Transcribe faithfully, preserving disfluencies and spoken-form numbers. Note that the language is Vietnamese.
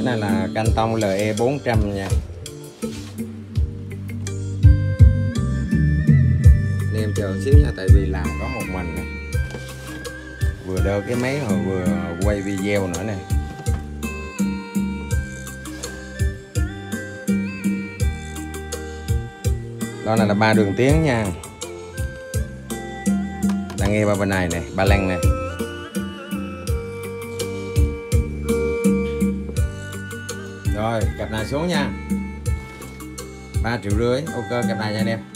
Cái này là Canton L E bốn trăm nha. Nên em chờ xíu nha, tại vì làm có một mình nè, vừa đeo cái máy rồi vừa quay video nữa nè. Đó này là ba đường tiếng nha. Ta nghe qua bên này nè, ba lăng nè. Rồi cặp này xuống nha, ba triệu rưỡi. Ok cặp này nha anh em.